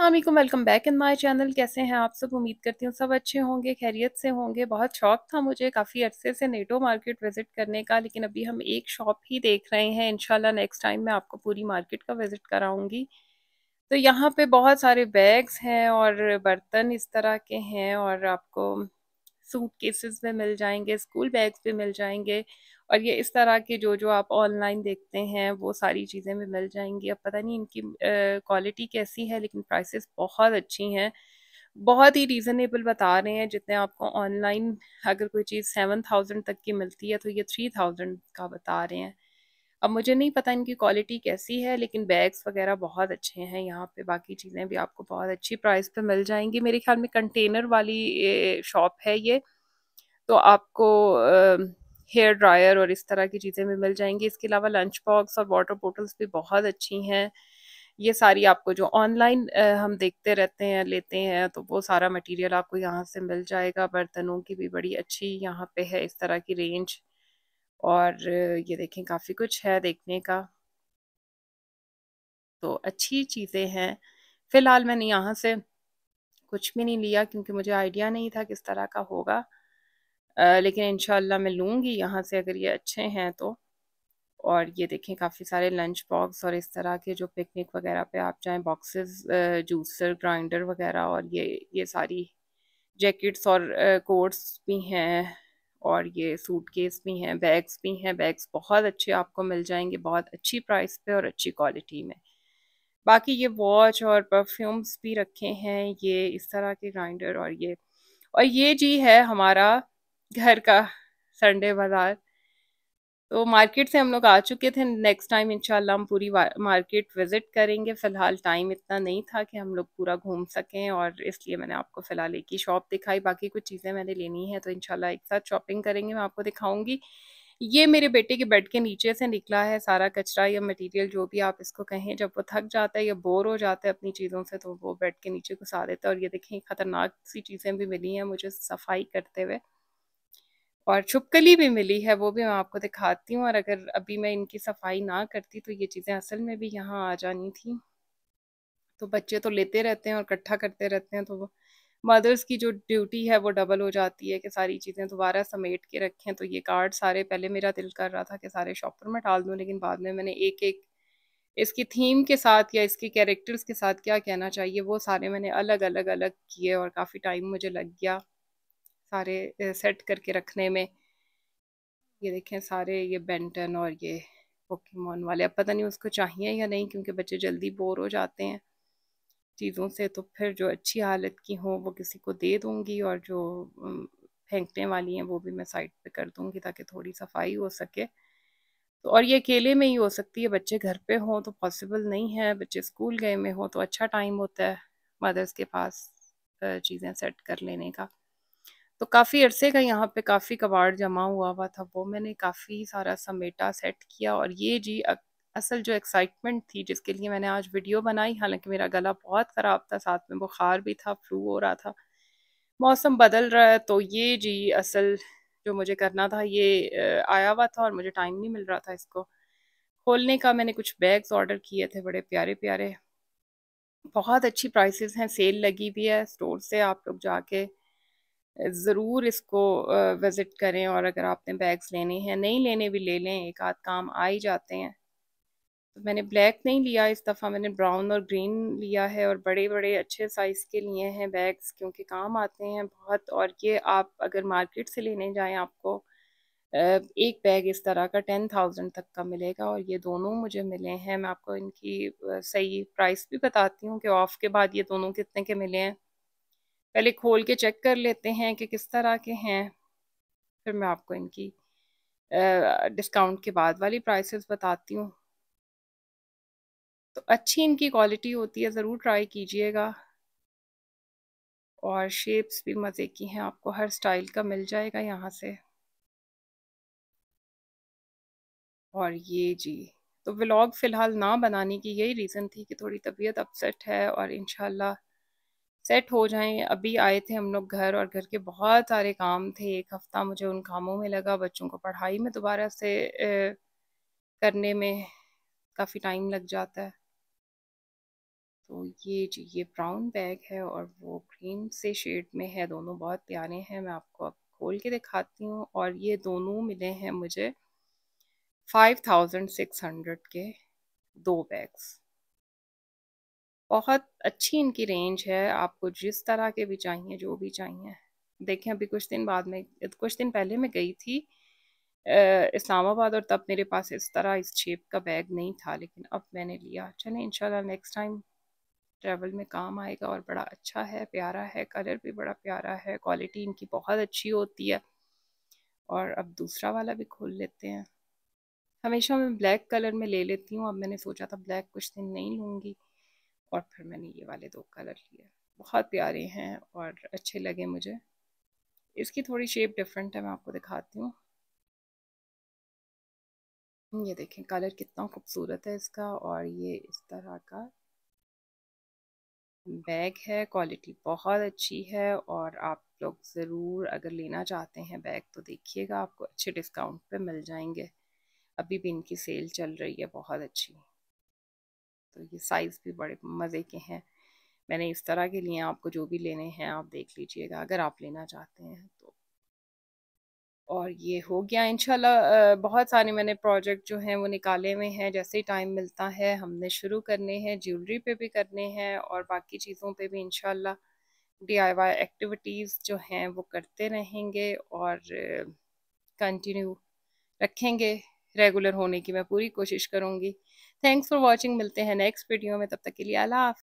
अस्सलामुअलैकुम, welcome back in my channel. कैसे हैं आप सब? उम्मीद करती हूँ सब अच्छे होंगे, खैरियत से होंगे। बहुत शौक था मुझे काफ़ी अरसे से नेटो मार्केट विज़िट करने का, लेकिन अभी हम एक शॉप ही देख रहे हैं। इंशाल्लाह नेक्स्ट टाइम मैं आपको पूरी मार्केट का विज़िट कराऊंगी। तो यहाँ पे बहुत सारे बैग्स हैं और बर्तन इस तरह के हैं, और आपको सूट केसेस में मिल जाएंगे, स्कूल बैग्स भी मिल जाएंगे, और ये इस तरह के जो जो आप ऑनलाइन देखते हैं वो सारी चीज़ें भी मिल जाएंगी। अब पता नहीं इनकी क्वालिटी कैसी है, लेकिन प्राइसेस बहुत अच्छी हैं। बहुत ही रीज़नेबल बता रहे हैं। जितने आपको ऑनलाइन अगर कोई चीज़ 7,000 तक की मिलती है, तो ये 3,000 का बता रहे हैं। अब मुझे नहीं पता इनकी क्वालिटी कैसी है, लेकिन बैग्स वगैरह बहुत अच्छे हैं यहाँ पे। बाकी चीज़ें भी आपको बहुत अच्छी प्राइस पे मिल जाएंगी। मेरे ख्याल में कंटेनर वाली शॉप है ये। तो आपको हेयर ड्रायर और इस तरह की चीज़ें भी मिल जाएंगी। इसके अलावा लंच बॉक्स और वाटर बोटल्स भी बहुत अच्छी हैं। ये सारी आपको जो ऑनलाइन हम देखते रहते हैं, लेते हैं, तो वो सारा मटेरियल आपको यहाँ से मिल जाएगा। बर्तनों की भी बड़ी अच्छी यहाँ पे है इस तरह की रेंज। और ये देखें, काफ़ी कुछ है देखने का, तो अच्छी चीज़ें हैं। फ़िलहाल मैंने यहाँ से कुछ भी नहीं लिया क्योंकि मुझे आइडिया नहीं था किस तरह का होगा। लेकिन इंशाल्लाह मैं लूँगी यहाँ से अगर ये अच्छे हैं तो। और ये देखें, काफ़ी सारे लंच बॉक्स और इस तरह के जो पिकनिक वगैरह पे आप चाहें, बॉक्सेस, जूसर, ग्राइंडर वगैरह, और ये सारी जैकेट्स और कोट्स भी हैं, और ये सूटकेस भी हैं, बैग्स भी हैं। बैग्स बहुत अच्छे आपको मिल जाएंगे, बहुत अच्छी प्राइस पे और अच्छी क्वालिटी में। बाकी ये वॉच और परफ्यूम्स भी रखे हैं, ये इस तरह के ग्राइंडर, और ये जी है हमारा घर का संडे बाजार। तो मार्केट से हम लोग आ चुके थे। नेक्स्ट टाइम इंशाल्लाह हम पूरी मार्केट विजिट करेंगे। फ़िलहाल टाइम इतना नहीं था कि हम लोग पूरा घूम सकें, और इसलिए मैंने आपको फ़िलहाल एक ही शॉप दिखाई। बाकी कुछ चीज़ें मैंने लेनी है, तो इंशाल्लाह एक साथ शॉपिंग करेंगे, मैं आपको दिखाऊंगी। ये मेरे बेटे के बेड के नीचे से निकला है सारा कचरा या मटेरियल, जो भी आप इसको कहें। जब वो थक जाता है या बोर हो जाता है अपनी चीज़ों से, तो वो बेड के नीचे घुसा देता है। और ये देखें, खतरनाक सी चीज़ें भी मिली हैं मुझे सफाई करते हुए, और छुपकली भी मिली है, वो भी मैं आपको दिखाती हूँ। और अगर अभी मैं इनकी सफाई ना करती तो ये चीज़ें असल में भी यहाँ आ जानी थी। तो बच्चे तो लेते रहते हैं और इकट्ठा करते रहते हैं, तो मदर्स की जो ड्यूटी है वो डबल हो जाती है कि सारी चीज़ें दोबारा समेट के रखें। तो ये कार्ड सारे, पहले मेरा दिल कर रहा था कि सारे शॉपर में डाल दूँ, लेकिन बाद में मैंने एक एक इसकी थीम के साथ या इसके कैरेक्टर्स के साथ क्या कहना चाहिए, वो सारे मैंने अलग अलग अलग किए, और काफ़ी टाइम मुझे लग गया सारे सेट करके रखने में। ये देखें, सारे ये बेंटन और ये पोकेमोन वाले। अब पता नहीं उसको चाहिए या नहीं, क्योंकि बच्चे जल्दी बोर हो जाते हैं चीज़ों से। तो फिर जो अच्छी हालत की हो वो किसी को दे दूंगी, और जो फेंकने वाली हैं वो भी मैं साइड पे कर दूंगी, ताकि थोड़ी सफाई हो सके। तो और ये अकेले में ही हो सकती है, बच्चे घर पे हों तो पॉसिबल नहीं है। बच्चे स्कूल गए में हो तो अच्छा टाइम होता है मदर्स के पास चीज़ें सेट कर लेने का। तो काफ़ी अरसे का यहाँ पे काफ़ी कबाड़ जमा हुआ हुआ था, वो मैंने काफ़ी सारा समेटा, सेट किया। और ये जी असल जो एक्साइटमेंट थी जिसके लिए मैंने आज वीडियो बनाई, हालांकि मेरा गला बहुत ख़राब था, साथ में बुखार भी था, फ्लू हो रहा था, मौसम बदल रहा है। तो ये जी असल जो मुझे करना था, ये आया हुआ था, और मुझे टाइम नहीं मिल रहा था इसको खोलने का। मैंने कुछ बैग्स ऑर्डर किए थे, बड़े प्यारे प्यारे, बहुत अच्छी प्राइसेस हैं, सेल लगी भी है स्टोर से। आप लोग जाके ज़रूर इसको विज़िट करें। और अगर आपने बैग्स लेने हैं, नहीं लेने भी ले लें, एक आध काम आ ही जाते हैं। तो मैंने ब्लैक नहीं लिया इस दफ़ा, मैंने ब्राउन और ग्रीन लिया है, और बड़े बड़े अच्छे साइज़ के लिए हैं बैग्स, क्योंकि काम आते हैं बहुत। और ये आप अगर मार्केट से लेने जाएं, आपको एक बैग इस तरह का 10,000 तक का मिलेगा, और ये दोनों मुझे मिले हैं। मैं आपको इनकी सही प्राइस भी बताती हूँ कि ऑफ के बाद ये दोनों कितने के मिले हैं। पहले खोल के चेक कर लेते हैं कि किस तरह के हैं, फिर मैं आपको इनकी डिस्काउंट के बाद वाली प्राइसेस बताती हूँ। तो अच्छी इनकी क्वालिटी होती है, ज़रूर ट्राई कीजिएगा। और शेप्स भी मज़े की हैं, आपको हर स्टाइल का मिल जाएगा यहाँ से। और ये जी, तो व्लॉग फ़िलहाल ना बनाने की यही रीज़न थी कि थोड़ी तबीयत अपसेट है, और इंशाल्लाह सेट हो जाएं। अभी आए थे हम लोग घर, और घर के बहुत सारे काम थे। एक हफ्ता मुझे उन कामों में लगा, बच्चों को पढ़ाई में दोबारा से करने में काफ़ी टाइम लग जाता है। तो ये जी ये ब्राउन बैग है और वो ग्रीन से शेड में है, दोनों बहुत प्यारे हैं। मैं आपको अब खोल के दिखाती हूँ। और ये दोनों मिले हैं मुझे 5600 के 2 बैग्स। बहुत अच्छी इनकी रेंज है, आपको जिस तरह के भी चाहिए, जो भी चाहिए। देखें अभी कुछ दिन पहले मैं गई थी इस्लामाबाद, और तब मेरे पास इस तरह इस शेप का बैग नहीं था, लेकिन अब मैंने लिया। चलें इंशाल्लाह नेक्स्ट टाइम ट्रैवल में काम आएगा। और बड़ा अच्छा है, प्यारा है, कलर भी बड़ा प्यारा है, क्वालिटी इनकी बहुत अच्छी होती है। और अब दूसरा वाला भी खोल लेते हैं। हमेशा मैं ब्लैक कलर में ले लेती हूँ, अब मैंने सोचा था ब्लैक कुछ दिन नहीं लूँगी, और फिर मैंने ये वाले 2 कलर लिए। बहुत प्यारे हैं और अच्छे लगे मुझे। इसकी थोड़ी शेप डिफरेंट है, मैं आपको दिखाती हूँ। ये देखें कलर कितना खूबसूरत है इसका, और ये इस तरह का बैग है, क्वालिटी बहुत अच्छी है। और आप लोग ज़रूर अगर लेना चाहते हैं बैग तो देखिएगा, आपको अच्छे डिस्काउंट पे मिल जाएंगे। अभी भी इनकी सेल चल रही है बहुत अच्छी। तो ये साइज़ भी बड़े मज़े के हैं। मैंने इस तरह के लिए, आपको जो भी लेने हैं आप देख लीजिएगा अगर आप लेना चाहते हैं तो। और ये हो गया इंशाल्लाह। बहुत सारे मैंने प्रोजेक्ट जो हैं वो निकाले हुए हैं, जैसे ही टाइम मिलता है हमने शुरू करने हैं। ज्वेलरी पे भी करने हैं और बाकी चीज़ों पे भी इंशाल्लाह डीआईवाई एक्टिविटीज़ जो हैं वो करते रहेंगे और कंटिन्यू रखेंगे। रेगुलर होने की मैं पूरी कोशिश करूँगी। Thanks for watching. मिलते हैं नेक्स्ट वीडियो में, तब तक के लिए अल्लाह हाफ़िज़।